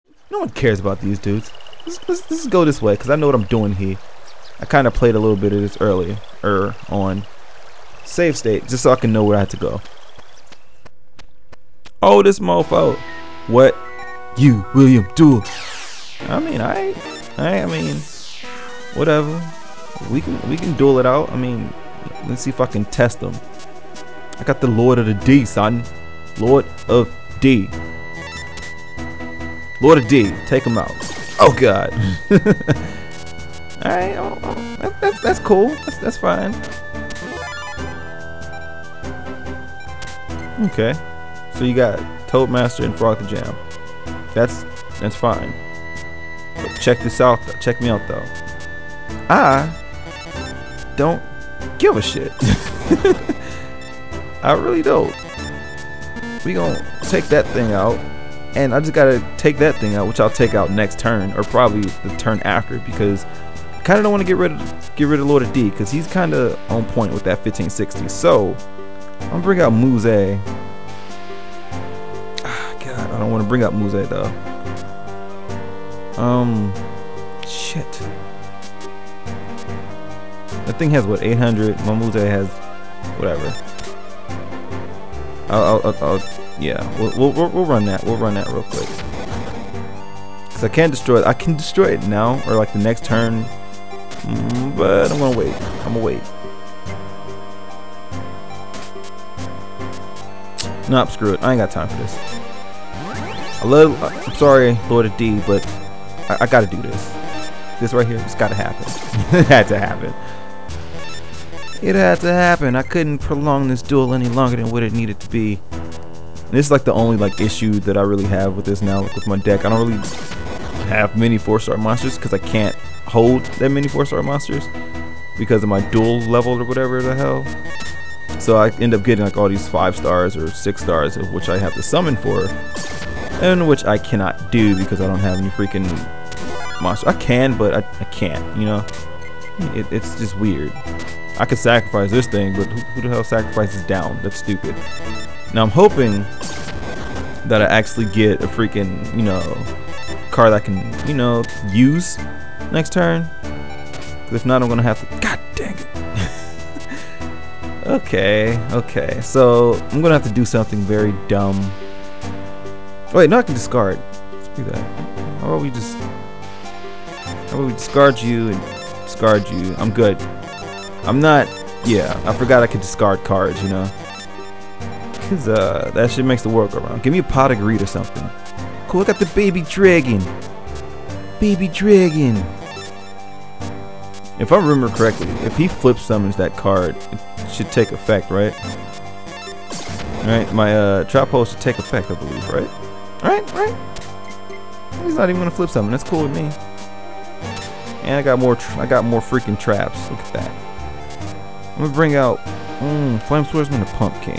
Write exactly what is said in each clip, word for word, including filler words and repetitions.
No one cares about these dudes. Let's, let's, let's go this way because I know what I'm doing here. I kind of played a little bit of this earlier er, on save state just so I can know where I have to go. Oh, this mofo. What? You, William Duel. I mean, I, I, I mean, whatever. We can, we can duel it out. I mean, let's see if I can test them. I got the Lord of the D, son. Lord of D. Lord of D. Take him out. Oh God. All right, oh, oh, that, that, that's cool. That's, that's fine. Okay. So you got Toadmaster and Frog the Jam. That's that's fine. But check this out. Though. Check me out though. I don't give a shit. I really don't. We gonna take that thing out, and I just gotta take that thing out, which I'll take out next turn, or probably the turn after, because I kind of don't want to get rid of get rid of Lord of D, because he's kind of on point with that fifteen sixty. So I'm gonna bring out Muze. I don't want to bring up Muze though. Um, shit. That thing has what, eight hundred. My Muze has whatever. I'll, I'll, I'll yeah. We'll, we'll, we'll run that. We'll run that real quick. Cause I can't destroy it. I can destroy it now or like the next turn, mm, but I'm gonna wait. I'm gonna wait. Nope, screw it. I ain't got time for this. I love, I'm sorry, Lord of D, but I, I gotta do this. This right here, it's gotta happen. It had to happen. It had to happen. I couldn't prolong this duel any longer than what it needed to be. And this is like the only like issue that I really have with this now, like, with my deck. I don't really have many four-star monsters because I can't hold that many four-star monsters because of my duel level or whatever the hell. So I end up getting like all these five stars or six stars, of which I have to summon for. And which I cannot do because I don't have any freaking monster. I can, but I, I can't, you know? It, it's just weird. I could sacrifice this thing, but who, who the hell sacrifices down? That's stupid. Now I'm hoping that I actually get a freaking, you know, card that I can, you know, use next turn. If not, I'm gonna have to, god dang it. Okay, okay. So I'm gonna have to do something very dumb. Wait, no, I can discard. Let's do that. How about we just... How about we discard you and discard you? I'm good. I'm not... Yeah, I forgot I could discard cards, you know? Because uh, that shit makes the world go round. Give me a pot of greed or something. Cool, I got the baby dragon. Baby dragon. If I remember correctly, if he flip summons that card, it should take effect, right? Alright, my uh, trap hole should take effect, I believe, right? Alright, right. He's not even gonna flip something. That's cool with me. And I got more. I got more freaking traps. Look at that. I'm gonna bring out mm, Flame Swordsman and Pump King.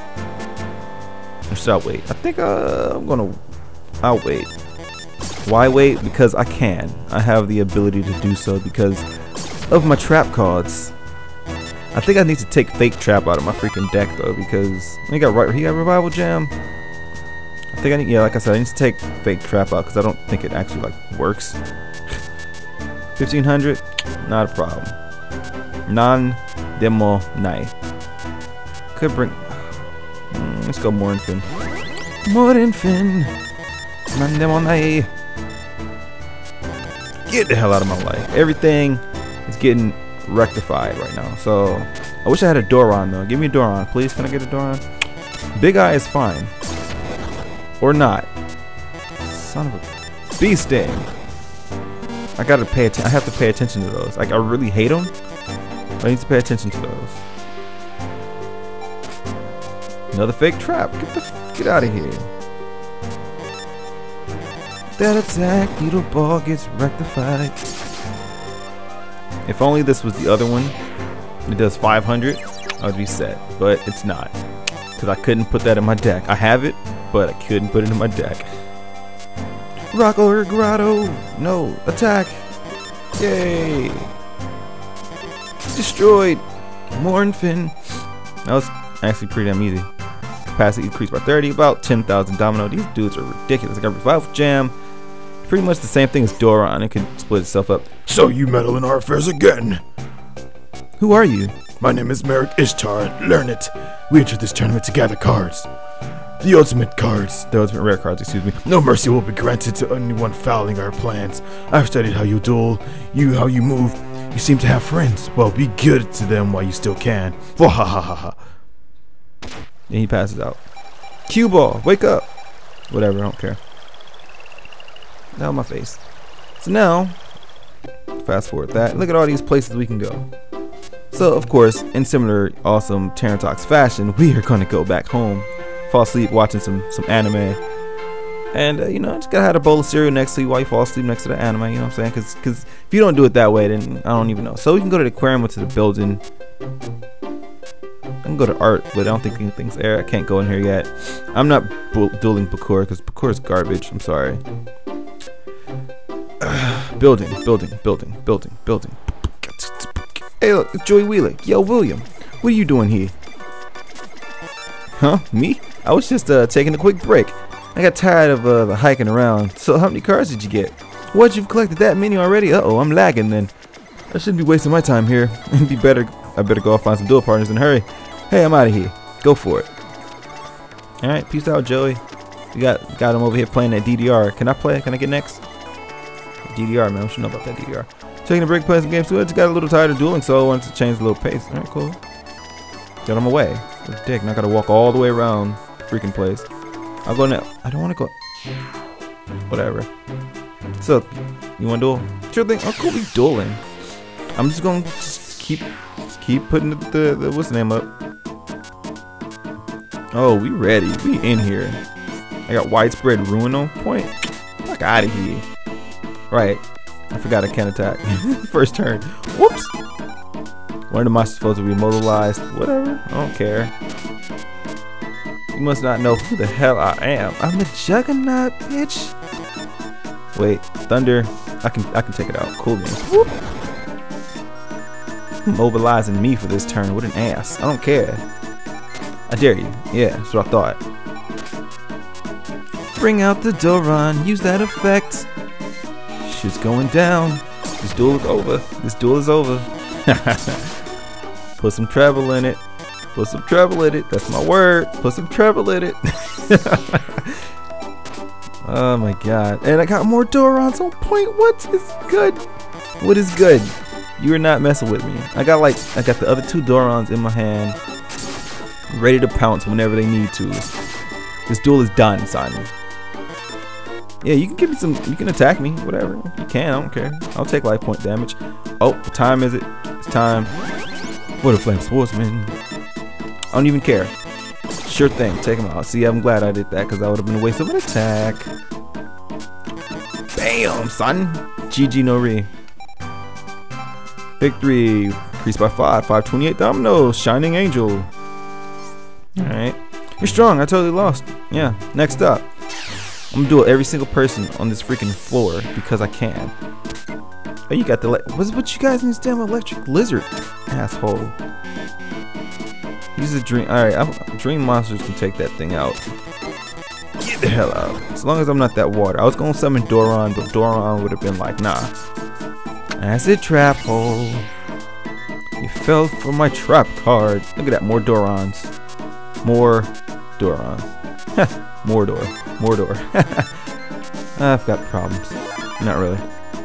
Or should I wait? I think uh, I'm gonna. I'll wait. Why wait? Because I can. I have the ability to do so because of my trap cards. I think I need to take Fake Trap out of my freaking deck though because he got right. He got Revival Jam. I think I need, yeah, like I said, I need to take Fake Trap out because I don't think it actually like works. fifteen hundred, not a problem. Non demo nai. Could bring. Mm, let's go Morinfin. Morinfin. Non demo nai. Get the hell out of my life. Everything is getting rectified right now. So I wish I had a Doron though. Give me a Doron, please. Can I get a Doron? Big Eye is fine. Or not. Son of a bee sting. I gotta pay attention. I have to pay attention to those. Like I really hate them. I need to pay attention to those. Another Fake Trap. Get the get out of here. That attack, Needle Ball gets rectified. If only this was the other one. It does five hundred. I would be set, but it's not because I couldn't put that in my deck. I have it, but I couldn't put it in my deck. Rocco Grotto, no attack! Yay! Destroyed. Morinfin. That was actually pretty damn easy. Capacity increased by thirty, about ten thousand domino. These dudes are ridiculous. I got Revival Jam. Pretty much the same thing as Doron. It can split itself up. So you meddle in our affairs again. Who are you? My name is Merrick Ishtar. Learn it. We entered this tournament to gather cards. The ultimate cards. The ultimate rare cards, excuse me. No mercy will be granted to anyone fouling our plans. I've studied how you duel, you how you move. You seem to have friends. Well, be good to them while you still can. Wahahaha. And he passes out. Cue ball, wake up. Whatever, I don't care. Now my face. So now, fast forward that. Look at all these places we can go. So of course, in similar awesome Terranotox fashion, we are gonna go back home, fall asleep watching some some anime, and uh, you know, just gotta have a bowl of cereal next to you while you fall asleep next to the anime. You know what I'm saying? Because because if you don't do it that way, then I don't even know. So we can go to the aquarium or to the building. I can go to art, but I don't think anything's there. I can't go in here yet. I'm not dueling Bakura because Bakura is garbage. I'm sorry. building, building, building, building, building. Hey, look, it's Joey Wheeler. Yo, William, what are you doing here? Huh? Me? I was just uh, taking a quick break. I got tired of uh, the hiking around. So how many cards did you get? What, you've collected that many already? Uh-oh, I'm lagging then. I shouldn't be wasting my time here. It'd be better. I better go find some duel partners in a hurry. Hey, I'm out of here. Go for it. All right, peace out, Joey. We got got him over here playing that D D R. Can I play? Can I get next? D D R, man. I should know about that D D R. Taking a break, playing some games too. I just got a little tired of dueling, so I wanted to change the little pace. All right, cool. Got him away. What a dick. Now I gotta walk all the way around the freaking place. I'll go now. I don't want to go. Whatever. So, you want to duel? Sure thing. Oh, cool. We dueling. I'm just gonna just keep just keep putting the, the, the what's the name up. Oh, we ready. We in here. I got widespread ruin on point. Fuck out of here. Right. I forgot I can't attack. First turn. Whoops. When am I supposed to be immobilized? Whatever. I don't care. You must not know who the hell I am. I'm the Juggernaut, bitch. Wait, Thunder. I can I can take it out. Cool games. Whoop. Mobilizing me for this turn. What an ass. I don't care. I dare you. Yeah, that's what I thought. Bring out the Doron. Use that effect. Shit's going down. This duel is over. This duel is over. Put some treble in it. Put some treble in it. That's my word. Put some treble in it. Oh my god. And I got more Dorons on point. What is good? What is good? You are not messing with me. I got like, I got the other two Dorons in my hand, ready to pounce whenever they need to. This duel is done, Simon. Yeah, you can give me some, you can attack me, whatever. You can, I don't care. I'll take life point damage. Oh, what time is it? It's time for the Flame Swordsman. I don't even care. Sure thing, take him out. See, I'm glad I did that because that would have been a waste of an attack. Bam, son. G G no re. Victory. Increased by five. five twenty-eight dominoes. Shining Angel. Alright. You're strong. I totally lost. Yeah. Next up. I'm gonna duel every single person on this freaking floor because I can. Oh, you got the le- what's what you guys need this damn electric lizard, asshole. Use a dream. All right, I'm, dream monsters can take that thing out. Get the hell out. As long as I'm not that water. I was gonna summon Doron, but Doron would have been like, nah. Acid trap hole. You fell for my trap card. Look at that, more Dorons. More Dorons. Mordor. Mordor. I've got problems. Not really.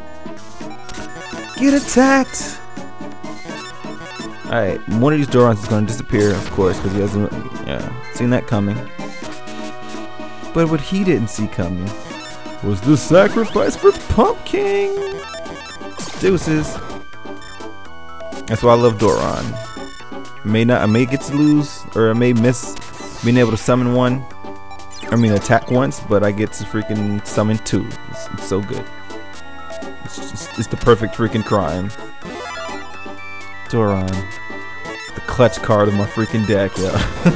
Get attacked! Alright, one of these Dorons is going to disappear, of course, because he hasn't yeah, seen that coming. But what he didn't see coming was the sacrifice for Pumpkin! Deuces. That's why I love Doron. I may not, I may get to lose, or I may miss being able to summon one. I mean, attack once, but I get to freaking summon two. It's, it's so good. It's, just, it's the perfect freaking crime. Doron. The clutch card of my freaking deck, yeah.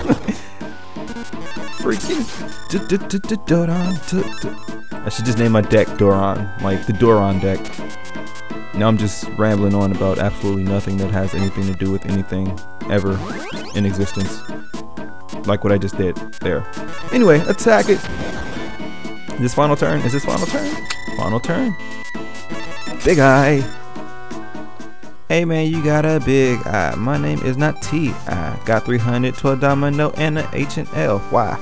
Freaking Doron. I should just name my deck Doron. Like the Doron deck. Now I'm just rambling on about absolutely nothing that has anything to do with anything ever in existence. Like what I just did there. Anyway, attack it. Is this final turn? Is this final turn? Final turn. Big Eye. Hey man, you got a big eye. My name is not T. I got three hundred twelve domino and an H and L. Why?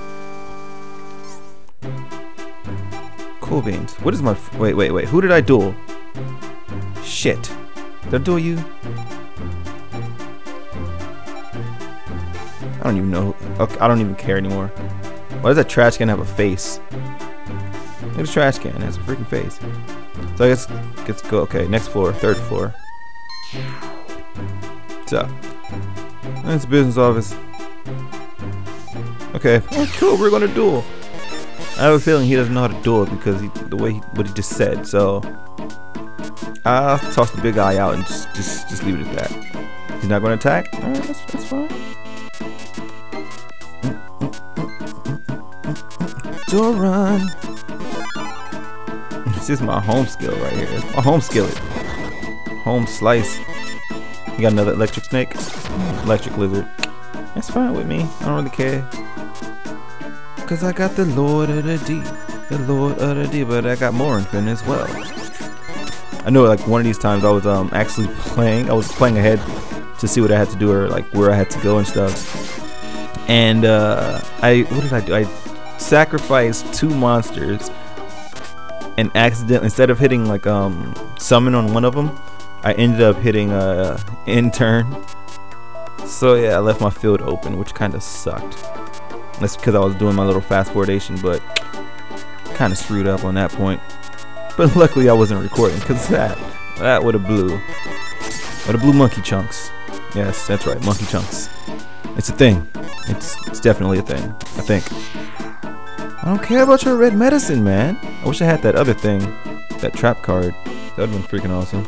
Cool beans. What is my... F wait, wait, wait. Who did I duel? Shit. Did I duel you? I don't even know. Okay, I don't even care anymore. Why does that trash can have a face? Look at the trash can. It has a freaking face. So I guess let's go. Okay, next floor, third floor. So, that's the business office. Okay, oh, cool. We're gonna duel. I have a feeling he doesn't know how to duel because he, the way he, what he just said. So, I'll toss the big eye out and just just just leave it at that. He's not gonna attack. All right, that's, that's fine. Door run. This is my home skill right here. It's my home skillet. Home slice. You got another electric snake? Electric lizard. That's fine with me. I don't really care. Cause I got the Lord of the Deep. The Lord of the Deep, but I got Morinfin as well. I know like one of these times I was um actually playing. I was playing ahead to see what I had to do or like where I had to go and stuff. And uh I what did I do? I sacrificed two monsters and accidentally, instead of hitting like um summon on one of them, I ended up hitting a uh, intern. So yeah, I left my field open, which kind of sucked. That's because I was doing my little fast forwardation, but kind of screwed up on that point. But luckily I wasn't recording, because that that would have blew. Would have blew monkey chunks. Yes, that's right, monkey chunks. It's a thing. It's it's definitely a thing. I think. I don't care about your red medicine, man. I wish I had that other thing, that trap card. That would've been freaking awesome.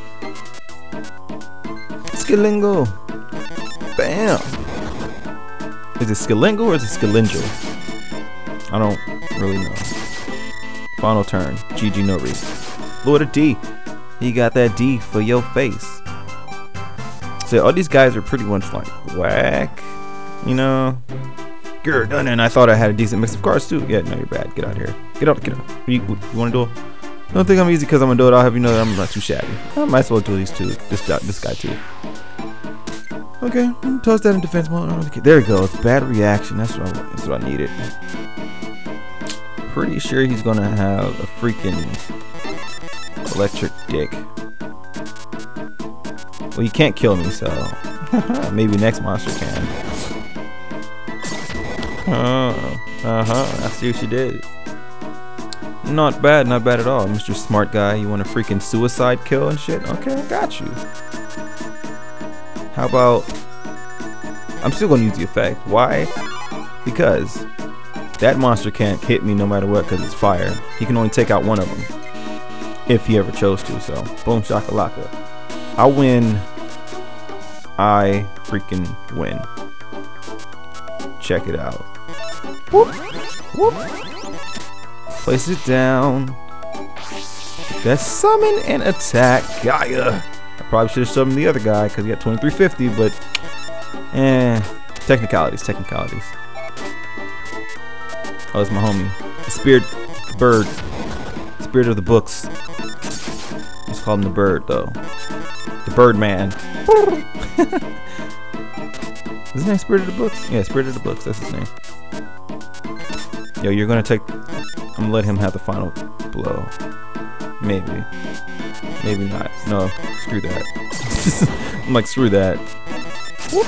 Skilingo. Bam. Is it Skilingo or is it Skilingel? I don't really know. Final turn. G G no read. Lord of D. He got that D for your face. So all these guys are pretty much like whack. You know. Good. And I thought I had a decent mix of cards too. Yeah, no, you're bad. Get out of here. Get out. Get out. You, you want to duel? Don't think I'm easy because I'm gonna do it. I'll have you know that I'm not too shabby. I might as well do these two. This this guy too. Okay, toss that in defense mode. Okay, there we go. It's bad reaction. That's what I want. That's what I needed. Pretty sure he's gonna have a freaking electric dick. Well, he can't kill me, so maybe next monster can. Oh, uh huh. I see what you did. Not bad, not bad at all, Mister Smart Guy. You want a freaking suicide kill and shit? Okay, I got you. How about... I'm still going to use the effect. Why? Because that monster can't hit me no matter what because it's fire. He can only take out one of them. If he ever chose to, so... Boom shakalaka. I win. I freaking win. Check it out. Whoop. Whoop. Place it down. That's summon and attack Gaia. I probably should have summoned the other guy because he got twenty-three fifty, but eh, technicalities, technicalities. Oh, it's my homie. The spirit bird. Spirit of the books. Let's call him the bird though. The bird man. Is his name Spirit of the Books? Yeah, Spirit of the Books, that's his name. Yo, you're gonna take... I'm gonna let him have the final blow. Maybe. Maybe not. No, screw that. I'm like, screw that. Whoop.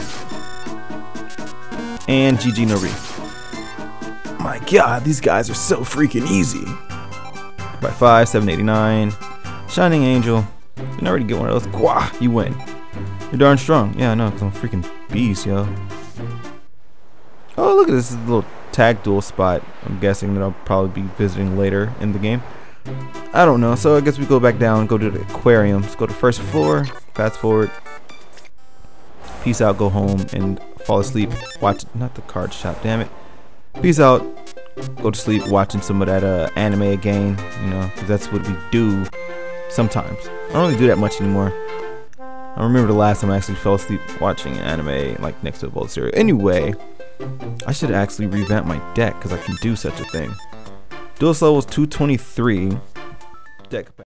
And G G no re. My god, these guys are so freaking easy. By five, seven eighty-nine. Shining Angel. You can already get one of those. Gwah, you win. You're darn strong. Yeah, I know, 'cause I'm a freaking beast, yo. Oh, look at this little tag duel spot. I'm guessing that I'll probably be visiting later in the game. I don't know. So I guess we go back down, go to the aquarium. Let's go to first floor. Fast forward. Peace out, go home, and fall asleep. Watch, not the card shop, damn it. Peace out. Go to sleep watching some of that uh, anime again, you know, because that's what we do sometimes. I don't really do that much anymore. I remember the last time I actually fell asleep watching anime, like next to a bowl cereal. Anyway, I should actually revamp my deck because I can do such a thing. Dual level is two twenty-three. Deck